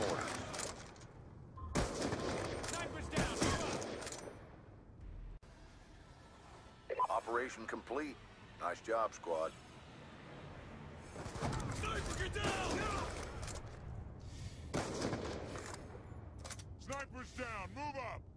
orders. Snipers down! Move up! Operation complete. Nice job, squad. Sniper, get down! Snipers down! Move up!